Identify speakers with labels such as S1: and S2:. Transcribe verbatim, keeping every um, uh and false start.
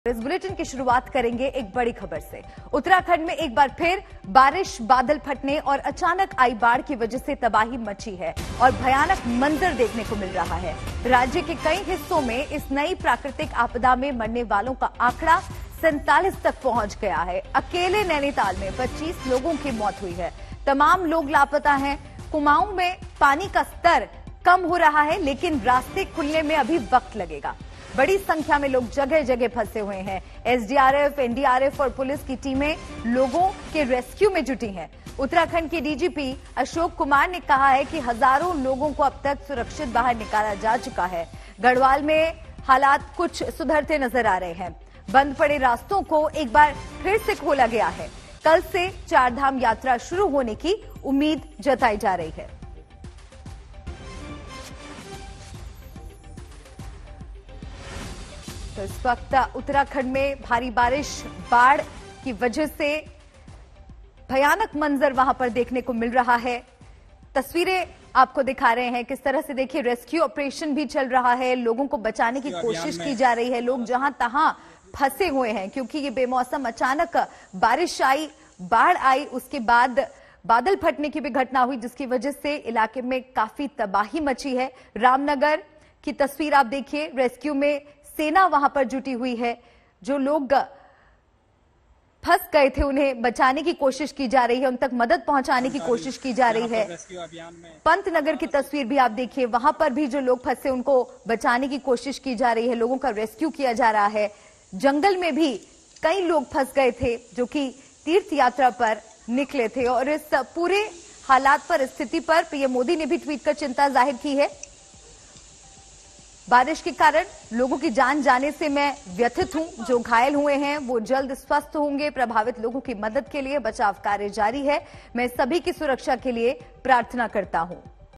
S1: इस बुलेटिन की शुरुआत करेंगे एक बड़ी खबर से। उत्तराखंड में एक बार फिर बारिश, बादल फटने और अचानक आई बाढ़ की वजह से तबाही मची है और भयानक मंजर देखने को मिल रहा है। राज्य के कई हिस्सों में इस नई प्राकृतिक आपदा में मरने वालों का आंकड़ा सैंतालीस तक पहुंच गया है। अकेले नैनीताल में पच्चीस लोगों की मौत हुई है। तमाम लोग लापता हैं। कुमाऊं में पानी का स्तर कम हो रहा है, लेकिन रास्ते खुलने में अभी वक्त लगेगा। बड़ी संख्या में लोग जगह जगह फंसे हुए हैं। एसडीआरएफ, एनडीआरएफ और पुलिस की टीमें लोगों के रेस्क्यू में जुटी हैं। उत्तराखंड के डीजीपी अशोक कुमार ने कहा है कि हजारों लोगों को अब तक सुरक्षित बाहर निकाला जा चुका है। गढ़वाल में हालात कुछ सुधरते नजर आ रहे हैं। बंद पड़े रास्तों को एक बार फिर से खोला गया है। कल से चारधाम यात्रा शुरू होने की उम्मीद जताई जा रही है। तो इस वक्त उत्तराखंड में भारी बारिश, बाढ़ की वजह से भयानक मंजर वहां पर देखने को मिल रहा है। तस्वीरें आपको दिखा रहे हैं किस तरह से। देखिए, रेस्क्यू ऑपरेशन भी चल रहा है, लोगों को बचाने की कोशिश की जा रही है। लोग जहां तहां फंसे हुए हैं क्योंकि ये बेमौसम अचानक बारिश आई, बाढ़ आई, उसके बाद बादल फटने की भी घटना हुई, जिसकी वजह से इलाके में काफी तबाही मची है। रामनगर की तस्वीर आप देखिए, रेस्क्यू में सेना वहां पर जुटी हुई है। जो लोग फंस गए थे उन्हें बचाने की कोशिश की जा रही है, उन तक मदद पहुंचाने की कोशिश की जा रही है। पंतनगर की तस्वीर भी आप देखिए, वहां पर भी जो लोग फंसे उनको बचाने की कोशिश की जा रही है, लोगों का रेस्क्यू किया जा रहा है। जंगल में भी कई लोग फंस गए थे जो कि तीर्थ यात्रा पर निकले थे। और इस पूरे हालात पर, स्थिति पर पीएम मोदी ने भी ट्वीट कर चिंता जाहिर की है। बारिश के कारण लोगों की जान जाने से मैं व्यथित हूं। जो घायल हुए हैं वो जल्द स्वस्थ होंगे। प्रभावित लोगों की मदद के लिए बचाव कार्य जारी है। मैं सभी की सुरक्षा के लिए प्रार्थना करता हूं।